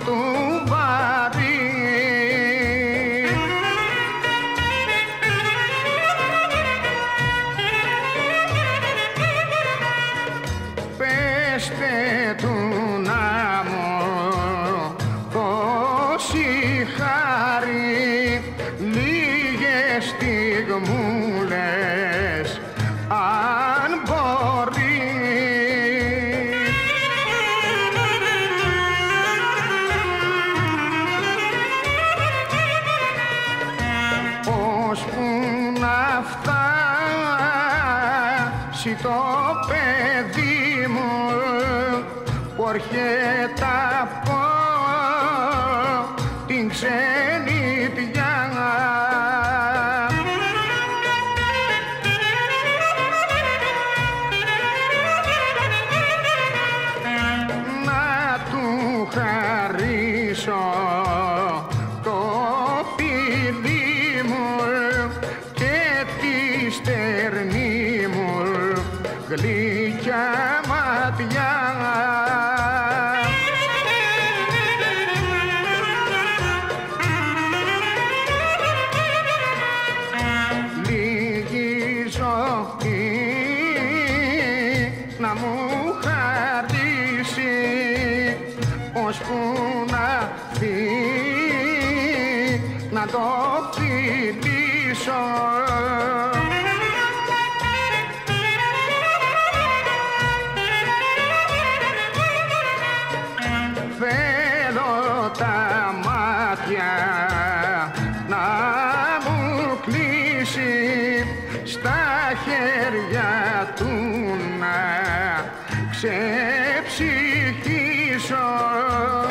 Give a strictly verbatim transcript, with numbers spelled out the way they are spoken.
του πάρει. Πέστε του να μου δώσει χάρη λίγες στιγμούλες αν μπορεί. Ώσπου να φτάσει το παιδί μου που έρχεται από την ξενιτιά. Να του χαρίσω το φιλί μου και τη στερνή μου γλυκιά ματιά. Λίγη ζωή να μου χαρίσει ώσπου να φύγει να το φιλήσω. Θέλω τα μάτια να μου κλείσει, στα χέρια του να ξεψυχήσω.